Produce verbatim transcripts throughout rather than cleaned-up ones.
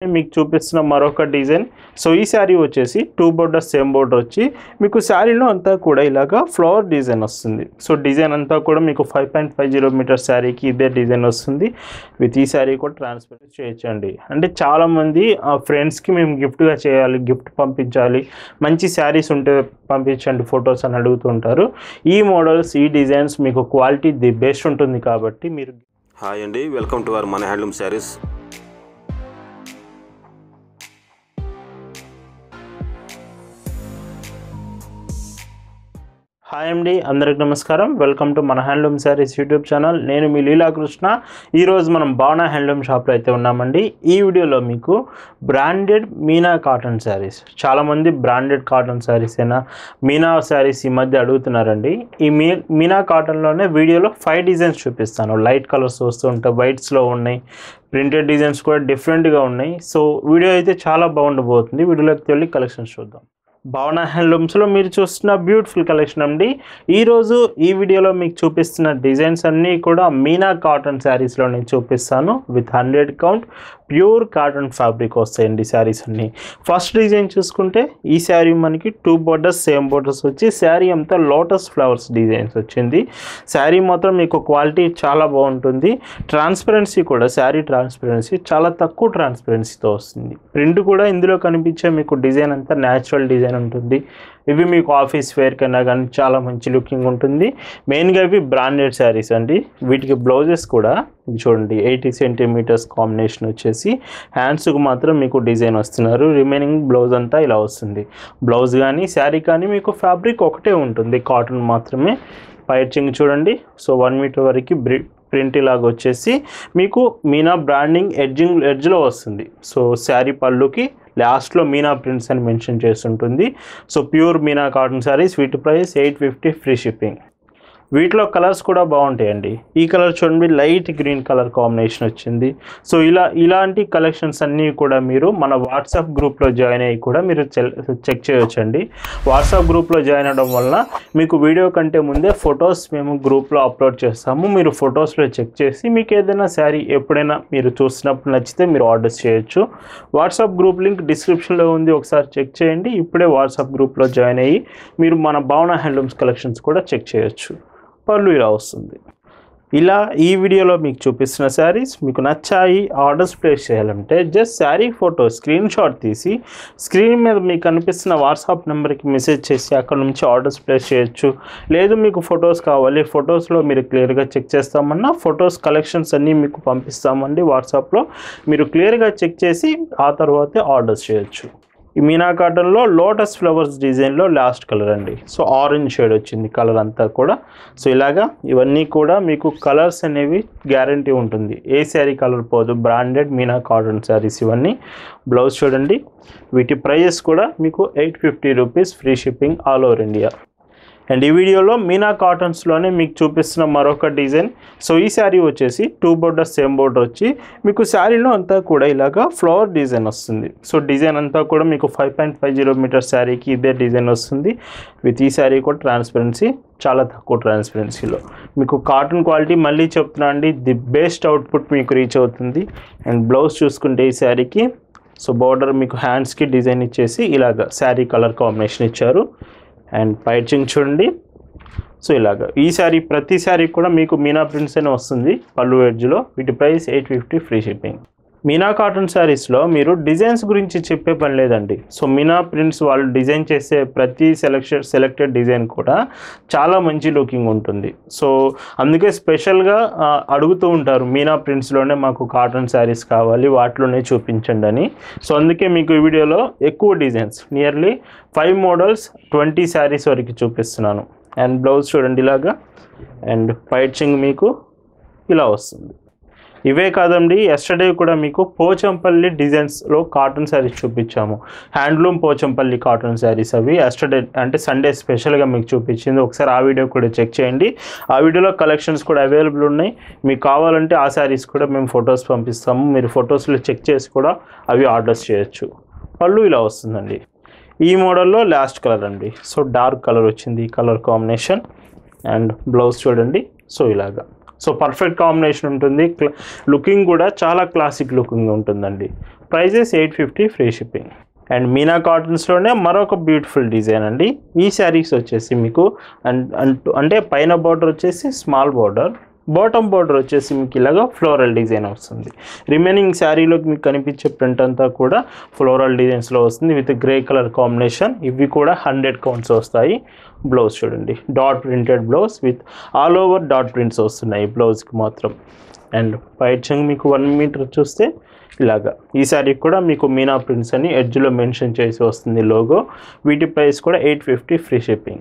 మీకు చూపిస్తున్న మరొక డిజైన్. సో ఈ శారీ వచ్చేసి టూ బోర్డర్ సేమ్ బోర్డర్ వచ్చి మీకు శారీలో అంతా కూడా ఇలాగా ఫ్లవర్ డిజైన్ వస్తుంది. సో డిజైన్ అంతా కూడా మీకు five point five zero meter శారీకి ఇదే డిజైన్ వస్తుంది. విత్ ఈ శారీ కూడా ట్రాన్స్ఫర్ చేయొచ్చండి. అంటే చాలామంది ఫ్రెండ్స్కి మేము గిఫ్ట్గా చేయాలి, గిఫ్ట్ పంపించాలి, మంచి శారీస్ ఉంటే పంపించండి ఫొటోస్ అని అడుగుతుంటారు. ఈ మోడల్స్ ఈ డిజైన్స్ మీకు క్వాలిటీ ది బెస్ట్ ఉంటుంది కాబట్టి మీరు. హాయ్ అండి, వెల్కమ్ టు అవర్ మన హ్యాండ్లూమ్ శారీస్. హాయ్ అండి, అందరికి నమస్కారం. వెల్కమ్ టు మన హ్యాండ్లూమ్ శారీస్ యూట్యూబ్ ఛానల్. నేను మీ లీలాకృష్ణ. ఈరోజు మనం భావన హ్యాండ్లూమ్ షాప్లో అయితే ఉన్నామండి. ఈ వీడియోలో మీకు బ్రాండెడ్ మీనా కాటన్ శారీస్, చాలామంది బ్రాండెడ్ కాటన్ శారీస్ అయినా మీనా శారీస్ ఈ మధ్య అడుగుతున్నారండి. ఈ మీ మీనా కాటన్లోనే వీడియోలో ఫైవ్ డిజైన్స్ చూపిస్తాను. లైట్ కలర్స్ వస్తూ ఉంటాయి, వైట్స్లో ఉన్నాయి, ప్రింటెడ్ డిజైన్స్ కూడా డిఫరెంట్గా ఉన్నాయి. సో వీడియో అయితే చాలా బాగుండబోతుంది. వీడియోలోకి వెళ్ళి కలెక్షన్స్ చూద్దాం. భావన హ్యాండ్లూమ్స్లో మీరు చూస్తున్న బ్యూటిఫుల్ కలెక్షన్ అండి. ఈరోజు ఈ వీడియోలో మీకు చూపిస్తున్న డిజైన్స్ అన్నీ కూడా మీనా కాటన్ శారీస్లో నేను చూపిస్తాను. With hundred count pure cotton fabric వస్తాయండి శారీస్ అన్నీ. ఫస్ట్ డిజైన్ చూసుకుంటే ఈ శారీ మనకి టూ బోర్డర్స్ సేమ్ బోర్డర్స్ వచ్చి శారీ అంతా లోటస్ ఫ్లవర్స్ డిజైన్స్ వచ్చింది. శారీ మాత్రం మీకు క్వాలిటీ చాలా బాగుంటుంది. ట్రాన్స్పరెన్సీ కూడా శారీ ట్రాన్స్పరెన్సీ చాలా తక్కువ ట్రాన్స్పరెన్సీతో వస్తుంది. ప్రింట్ కూడా ఇందులో కనిపించే మీకు డిజైన్ అంతా న్యాచురల్ డిజైన్ ఉంటుంది. ఇవి మీకు ఆఫీస్ వేర్ కన్నా కానీ చాలా మంచి లుకింగ్ ఉంటుంది. మెయిన్గా ఇవి బ్రాండెడ్ శారీస్ అండి. వీటికి బ్లౌజెస్ కూడా చూడండి ఎయిటీ సెంటీమీటర్స్ కాంబినేషన్ వచ్చేసి హ్యాండ్స్కి మాత్రం మీకు డిజైన్ వస్తున్నారు. రిమైనింగ్ బ్లౌజ్ అంతా ఇలా వస్తుంది. బ్లౌజ్ కానీ శారీ కానీ మీకు ఫ్యాబ్రిక్ ఒకటే ఉంటుంది, కాటన్ మాత్రమే. పైచింగ్ చూడండి. సో వన్ మీటర్ వరకు బ్రి ప్రింట్ ఇలాగ వచ్చేసి మీకు మీనా బ్రాండింగ్ ఎడ్జింగ్ ఎడ్జ్లో వస్తుంది. సో శారీ పళ్ళుకి లాస్ట్లో మీనా ప్రింట్స్ అని మెన్షన్ చేస్తుంటుంది. So pure Meena cotton saris. వీటి price eight fifty, free shipping. వీటిలో కలర్స్ కూడా బాగుంటాయండి. ఈ కలర్ చూడండి, లైట్ గ్రీన్ కలర్ కాంబినేషన్ వచ్చింది. సో ఇలా ఇలాంటి కలెక్షన్స్ అన్నీ కూడా మీరు మన వాట్సాప్ గ్రూప్లో జాయిన్ అయ్యి కూడా మీరు చెక్ చేయొచ్చండి. వాట్సాప్ గ్రూప్లో జాయిన్ అవ్వడం వల్ల మీకు వీడియో కంటే ముందే ఫొటోస్ మేము గ్రూప్లో అప్లోడ్ చేస్తాము. మీరు ఫొటోస్లో చెక్ చేసి మీకు ఏదైనా శారీ ఎప్పుడైనా మీరు చూసినప్పుడు నచ్చితే మీరు ఆర్డర్స్ చేయొచ్చు. వాట్సాప్ గ్రూప్ లింక్ డిస్క్రిప్షన్లో ఉంది, ఒకసారి చెక్ చేయండి. ఇప్పుడే వాట్సాప్ గ్రూప్లో జాయిన్ అయ్యి మీరు మన భావన హ్యాండ్లూమ్స్ కలెక్షన్స్ కూడా చెక్ చేయొచ్చు. పళ్ళు ఇలా వస్తుంది. ఇలా ఈ వీడియోలో మీకు చూపిస్తున్న శారీస్ మీకు నచ్చాయి, ఆర్డర్స్ ప్లేస్ చేయాలంటే just sari photo screenshot తీసి స్క్రీన్ మీద మీకు కనిపిస్తున్న వాట్సాప్ నెంబర్కి మెసేజ్ చేసి అక్కడ నుంచి ఆర్డర్స్ ప్లేస్ చేయొచ్చు. లేదు మీకు ఫొటోస్ కావాలి, ఫొటోస్లో మీరు క్లియర్గా చెక్ చేస్తామన్నా ఫొటోస్ కలెక్షన్స్ అన్నీ మీకు పంపిస్తామండి. వాట్సాప్లో మీరు క్లియర్గా చెక్ చేసి ఆ తర్వాతే ఆర్డర్స్ చేయొచ్చు. ఈ మీనా కాటన్లో లోటస్ ఫ్లవర్స్ డిజైన్లో లాస్ట్ కలర్ అండి. సో ఆరెంజ్ షేడ్ వచ్చింది కలర్ అంతా కూడా. సో ఇలాగా ఇవన్నీ కూడా మీకు కలర్స్ అనేవి గ్యారంటీ ఉంటుంది. ఏ శారీ కలర్ పోదు. బ్రాండెడ్ మీనా కాటన్ శారీస్ ఇవన్నీ. బ్లౌజ్ చూడండి. వీటి ప్రైజెస్ కూడా మీకు eight fifty rupees, free shipping all over India. And ఈ వీడియోలో మీనా కాటన్స్లోనే మీకు చూపిస్తున్న మరొక డిజైన్. సో ఈ శారీ వచ్చేసి టూ బోర్డర్ సేమ్ బోర్డర్ వచ్చి మీకు శారీలో అంతా కూడా ఇలాగా ఫ్లవర్ డిజైన్ వస్తుంది. సో డిజైన్ అంతా కూడా మీకు five point five zero meter శారీకి ఇదే డిజైన్ వస్తుంది. విత్ ఈ శారీ కూడా ట్రాన్స్పరెన్సీ చాలా తక్కువ ట్రాన్స్పరెన్సీలో మీకు కాటన్ క్వాలిటీ మళ్ళీ చెప్తున్నా అండి, ది బెస్ట్ అవుట్పుట్ మీకు రీచ్ అవుతుంది. అండ్ బ్లౌజ్ చూసుకుంటే ఈ శారీకి సో బోర్డర్ మీకు హ్యాండ్స్కి డిజైన్ ఇచ్చేసి ఇలాగా శారీ కలర్ కాంబినేషన్ ఇచ్చారు. అండ్ పైచింగ్ చూడండి. సో ఇలాగా ఈ శారీ ప్రతి శారీ కూడా మీకు మీనా ప్రింట్స్ అనే వస్తుంది పళ్ళు ఎడ్జ్లో. వీటి price eight fifty, free shipping. Meena cotton శారీస్లో మీరు డిజైన్స్ గురించి చెప్పే పని లేదండి. సో మీనా ప్రింట్స్ వాళ్ళు డిజైన్ చేసే ప్రతి సెలెక్షన్ సెలెక్టెడ్ డిజైన్ కూడా చాలా మంచి లుకింగ్ ఉంటుంది. సో అందుకే స్పెషల్గా అడుగుతూ ఉంటారు, మీనా ప్రింట్స్లోనే మాకు కాటన్ శారీస్ కావాలి, వాటిలోనే చూపించండి అని. సో అందుకే మీకు ఈ వీడియోలో ఎక్కువ designs, nearly five models, twenty saris వరకు చూపిస్తున్నాను. అండ్ బ్లౌజ్ చూడండి ఇలాగా. అండ్ పైచింగ్ మీకు ఇలా వస్తుంది. ఇవే కాదండి, ఎస్టర్డే కూడా మీకు పోచంపల్లి డిజైన్స్లో కాటన్ శారీస్ చూపించాము. హ్యాండ్లూమ్ పోచంపల్లి కాటన్ శారీస్ అవి ఎస్టర్డే అంటే సండే స్పెషల్గా మీకు చూపించింది. ఒకసారి ఆ వీడియో కూడా చెక్ చేయండి. ఆ వీడియోలో కలెక్షన్స్ కూడా అవైలబుల్ ఉన్నాయి. మీకు కావాలంటే ఆ శారీస్ కూడా మేము ఫొటోస్ పంపిస్తాము. మీరు ఫొటోస్లో చెక్ చేసి కూడా అవి ఆర్డర్స్ చేయొచ్చు. పళ్ళు ఇలా వస్తుందండి. ఈ మోడల్లో లాస్ట్ కలర్ అండి. సో డార్క్ కలర్ వచ్చింది ఈ కలర్ కాంబినేషన్. అండ్ బ్లౌజ్ చూడండి. సో ఇలాగా సో పర్ఫెక్ట్ కాంబినేషన్ ఉంటుంది. లుకింగ్ కూడా చాలా క్లాసిక్ లుకింగ్ ఉంటుందండి. Prices eight fifty free shipping. And Meena కాటన్స్లోనే మరొక బ్యూటిఫుల్ డిజైన్ అండి. ఈ శారీస్ వచ్చేసి మీకు అంటే పైన బార్డర్ వచ్చేసి స్మాల్ బార్డర్, బాటమ్ బార్డర్ వచ్చేసి మీకు ఇలాగా ఫ్లోరల్ డిజైన్ వస్తుంది. రిమైనింగ్ శారీలోకి మీకు కనిపించే ప్రింట్ అంతా కూడా ఫ్లోరల్ డిజైన్స్లో వస్తుంది విత్ గ్రే కలర్ కాంబినేషన్. ఇవి కూడా హండ్రెడ్ కౌంట్స్ వస్తాయి. బ్లౌజ్ చూడండి, dot printed blouse with all over dot prints వస్తున్నాయి బ్లౌజ్కి మాత్రం. అండ్ పైట్ చెంగ్ మీకు వన్ మీటర్ చూస్తే ఇలాగా ఈ శారీ కూడా మీకు మీనా ప్రింట్స్ అని ఎడ్జ్లో మెన్షన్ చేసి వస్తుంది లోగో. వీటి ప్రైస్ కూడా ఎయిట్ ఫిఫ్టీ ఫ్రీ షిప్పింగ్.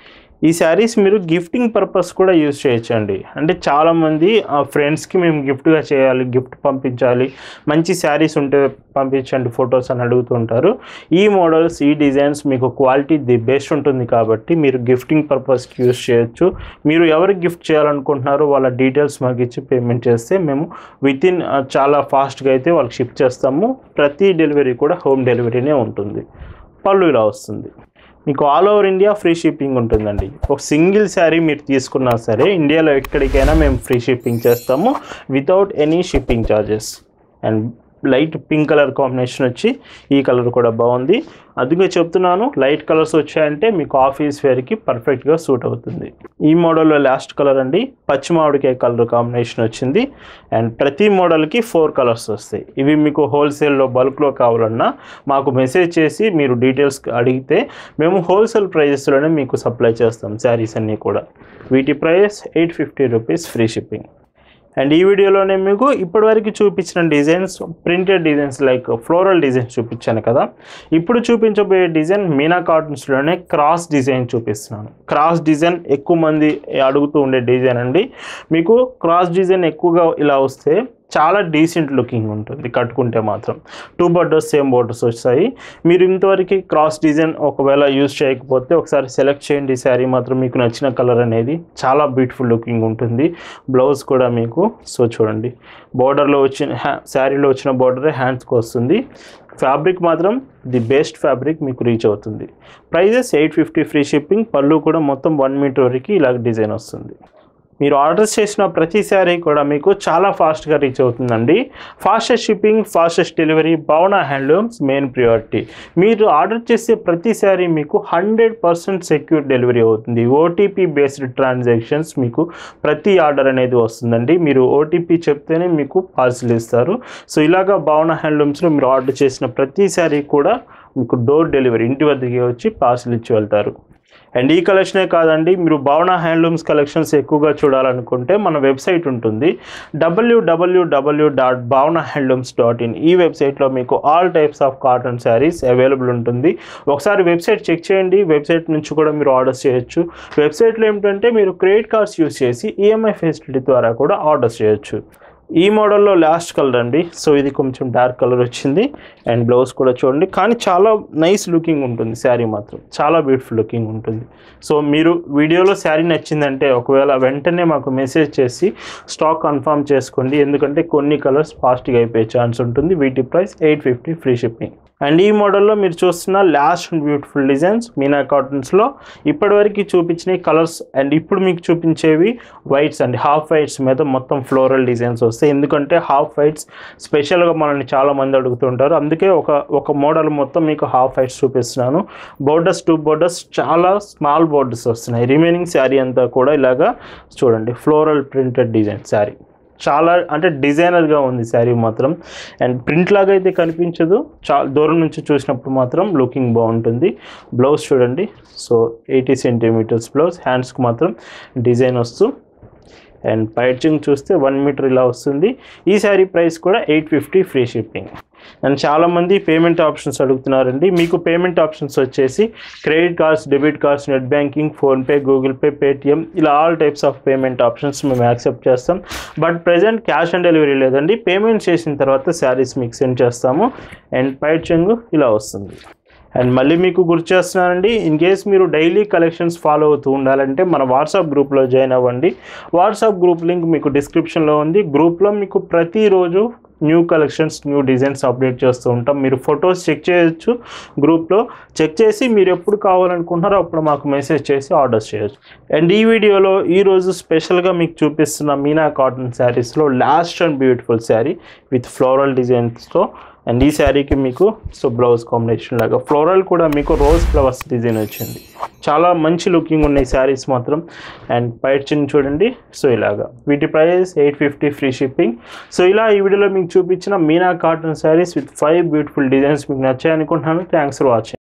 ఈ శారీస్ మీరు గిఫ్టింగ్ పర్పస్ కూడా యూజ్ చేయొచ్చండి. అంటే చాలామంది ఫ్రెండ్స్కి మేము గిఫ్ట్గా చేయాలి, గిఫ్ట్ పంపించాలి, మంచి శారీస్ ఉంటే పంపించండి ఫొటోస్ అని అడుగుతుంటారు. ఈ మోడల్స్, ఈ డిజైన్స్ మీకు క్వాలిటీ ది బెస్ట్ ఉంటుంది కాబట్టి మీరు గిఫ్టింగ్ పర్పస్కి యూజ్ చేయొచ్చు. మీరు ఎవరికి గిఫ్ట్ చేయాలనుకుంటున్నారో వాళ్ళ డీటెయిల్స్ మాకు ఇచ్చి పేమెంట్ చేస్తే మేము విత్ ఇన్ చాలా ఫాస్ట్గా అయితే వాళ్ళకి షిప్ చేస్తాము. ప్రతి డెలివరీ కూడా హోమ్ డెలివరీనే ఉంటుంది. పళ్ళు ఇలా వస్తుంది. మీకు all over India free shipping ఉంటుందండి. ఒక సింగిల్ శారీ మీరు తీసుకున్నా సరే ఇండియాలో ఎక్కడికైనా మేము ఫ్రీ షిప్పింగ్ చేస్తాము without any shipping charges. And light pink colour combination వచ్చి ఈ కలర్ కూడా బాగుంది. అందుకే చెప్తున్నాను, లైట్ కలర్స్ వచ్చాయంటే మీకు ఆఫీస్ వేర్కి పర్ఫెక్ట్గా సూట్ అవుతుంది. ఈ మోడల్లో లాస్ట్ కలర్ అండి, పచ్చి మామిడికాయ కలర్ కాంబినేషన్ వచ్చింది. అండ్ ప్రతి మోడల్కి ఫోర్ కలర్స్ వస్తాయి. ఇవి మీకు హోల్సేల్లో బల్క్లో కావాలన్నా మాకు మెసేజ్ చేసి మీరు డీటెయిల్స్ అడిగితే మేము హోల్సేల్ ప్రైజెస్లోనే మీకు సప్లై చేస్తాం శారీస్ అన్నీ కూడా. వీటి price eight fifty rupees free shipping. And ఈ వీడియోలోనే మీకు ఇప్పటివరకు చూపించిన designs printed designs like floral designs చూపించాను కదా. ఇప్పుడు చూపించబోయే డిజైన్ మీనా కాటన్స్లోనే క్రాస్ డిజైన్ చూపిస్తున్నాను. క్రాస్ డిజైన్ ఎక్కువ మంది అడుగుతూ ఉండే డిజైన్ అండి. మీకు క్రాస్ డిజైన్ ఎక్కువగా ఇలా వస్తే చాలా డీసెంట్ లుకింగ్ ఉంటుంది కట్టుకుంటే మాత్రం. టూ బోర్డర్స్ సేమ్ బోర్డర్స్ వస్తాయి. మీరు ఇంతవరకు క్రాస్ డిజైన్ ఒకవేళ యూజ్ చేయకపోతే ఒకసారి సెలెక్ట్ చేయండి శారీ మాత్రం. మీకు నచ్చిన కలర్ అనేది చాలా బ్యూటిఫుల్ లుకింగ్ ఉంటుంది. బ్లౌజ్ కూడా మీకు సో చూడండి, బోర్డర్లో వచ్చిన హ్యా శారీలో వచ్చిన బోర్డరే హ్యాండ్స్కి వస్తుంది. ఫ్యాబ్రిక్ మాత్రం ది బెస్ట్ ఫ్యాబ్రిక్ మీకు రీచ్ అవుతుంది. Prices eight fifty free shipping. పళ్ళు కూడా మొత్తం వన్ మీటర్ వరకు ఇలాగ డిజైన్ వస్తుంది. మీరు ఆర్డర్స్ చేసిన ప్రతి శారీ కూడా మీకు చాలా ఫాస్ట్గా రీచ్ అవుతుందండి. Fastest shipping, fastest delivery Bhavana handlooms main priority. మీరు ఆర్డర్ చేసే ప్రతి శారీ మీకు హండ్రెడ్ పర్సెంట్ సెక్యూర్ డెలివరీ అవుతుంది. ఓటీపీ బేస్డ్ ట్రాన్సాక్షన్స్ మీకు ప్రతి ఆర్డర్ అనేది వస్తుందండి. మీరు ఓటీపీ చెప్తేనే మీకు పార్సిల్ ఇస్తారు. సో ఇలాగా భావన హ్యాండ్లూమ్స్లో మీరు ఆర్డర్ చేసిన ప్రతి శారీ కూడా మీకు డోర్ డెలివరీ ఇంటి వద్దకే వచ్చి పార్సిల్ ఇచ్చి వెళ్తారు. అండ్ ఈ కలెక్షనే కాదండి, మీరు భావన హ్యాండ్లూమ్స్ కలెక్షన్స్ ఎక్కువగా చూడాలనుకుంటే మన వెబ్సైట్ ఉంటుంది WWW dot Bhavana handlooms dot in. ఈ వెబ్సైట్లో మీకు all types of cotton saris available ఉంటుంది. ఒకసారి వెబ్సైట్ చెక్ చేయండి. వెబ్సైట్ నుంచి కూడా మీరు ఆర్డర్స్ చేయొచ్చు. వెబ్సైట్లో ఏమిటంటే మీరు క్రెడిట్ కార్డ్స్ యూజ్ చేసి ఈఎంఐ ఫెసిలిటీ ద్వారా కూడా ఆర్డర్స్ చేయొచ్చు. ఈ మోడల్లో లాస్ట్ కలర్ అండి. సో ఇది కొంచెం డార్క్ కలర్ వచ్చింది. అండ్ బ్లౌజ్ కూడా చూడండి, కానీ చాలా నైస్ లుకింగ్ ఉంటుంది. శారీ మాత్రం చాలా బ్యూటిఫుల్ లుకింగ్ ఉంటుంది. సో మీరు వీడియోలో శారీ నచ్చిందంటే ఒకవేళ వెంటనే మాకు మెసేజ్ చేసి స్టాక్ కన్ఫర్మ్ చేసుకోండి. ఎందుకంటే కొన్ని కలర్స్ ఫాస్ట్గా అయిపోయే ఛాన్స్ ఉంటుంది. వీటి price eight fifty free shipping. And ఈ మోడల్లో మీరు చూస్తున్న last and beautiful designs Meena కాటన్స్లో ఇప్పటివరకు చూపించిన కలర్స్ అండ్ ఇప్పుడు మీకు చూపించేవి వైట్స్ అండి. హాఫ్ వైట్స్ మీద మొత్తం ఫ్లోరల్ డిజైన్స్ వస్తాయి. ఎందుకంటే హాఫ్ వైట్స్ స్పెషల్గా మనల్ని చాలామంది అడుగుతుంటారు. అందుకే ఒక ఒక మోడల్ మొత్తం మీకు హాఫ్ వైట్స్ చూపిస్తున్నాను. బోర్డర్స్ టూ బోర్డర్స్ చాలా స్మాల్ బోర్డర్స్ వస్తున్నాయి. రిమైనింగ్ శారీ అంతా కూడా ఇలాగా చూడండి ఫ్లోరల్ ప్రింటెడ్ డిజైన్ శారీ. చాలా అంటే డిజైనర్గా ఉంది శారీ మాత్రం. అండ్ ప్రింట్ లాగా అయితే కనిపించదు, చాలా దూరం నుంచి చూసినప్పుడు మాత్రం లుకింగ్ బాగుంటుంది. బ్లౌజ్ చూడండి, సో ఎయిటీ సెంటీమీటర్స్ బ్లౌజ్, హ్యాండ్స్కి మాత్రం డిజైన్ వస్తూ అండ్ పైచింగ్ చూస్తే వన్ మీటర్ ఇలా వస్తుంది. ఈ శారీ ప్రైస్ కూడా eight fifty free shipping. And చాలామంది పేమెంట్ ఆప్షన్స్ అడుగుతున్నారండి. మీకు పేమెంట్ ఆప్షన్స్ వచ్చేసి credit cards, debit cards, net banking, PhonePe, Google Pay, Paytm ఇలా all types of payment options మేము యాక్సెప్ట్ చేస్తాం. But present cash on delivery లేదండి. Payment చేసిన తర్వాత శారీస్ మీకు సెండ్ చేస్తాము. అండ్ పైచింగ్ ఇలా వస్తుంది. అండ్ మళ్ళీ మీకు గుర్తు చేస్తున్నానండి, ఇన్ కేస్ మీరు డైలీ కలెక్షన్స్ ఫాలో అవుతూ ఉండాలంటే మన వాట్సాప్ గ్రూప్లో జాయిన్ అవ్వండి. వాట్సాప్ గ్రూప్ లింక్ మీకు డిస్క్రిప్షన్లో ఉంది. గ్రూప్లో మీకు ప్రతిరోజు new collections, new designs update చేస్తూ ఉంటాం. మీరు ఫొటోస్ చెక్ చేయొచ్చు. గ్రూప్లో చెక్ చేసి మీరు ఎప్పుడు కావాలనుకుంటున్నారో అప్పుడు మాకు మెసేజ్ చేసి ఆర్డర్స్ చేయొచ్చు. అండ్ ఈ వీడియోలో ఈరోజు స్పెషల్గా మీకు చూపిస్తున్న మీనా కాటన్ శారీస్లో last and beautiful sari with floral డిజైన్స్తో అండ్ ఈ శారీకి మీకు సో బ్లౌజ్ కాంబినేషన్ లాగా ఫ్లోరల్ కూడా మీకు రోజ్ ఫ్లవర్స్ డిజైన్ వచ్చింది. చాలా మంచి లుకింగ్ ఉన్నాయి శారీస్ మాత్రం. అండ్ పైట్ చిన్న చూడండి. సో ఇలాగా వీటి price eight fifty free shipping. So ఇలా ఈ వీడియోలో మీకు చూపించిన Meena cotton sarees with five beautiful designs మీకు నచ్చాయి అనుకుంటున్నాను. Thanks for watching.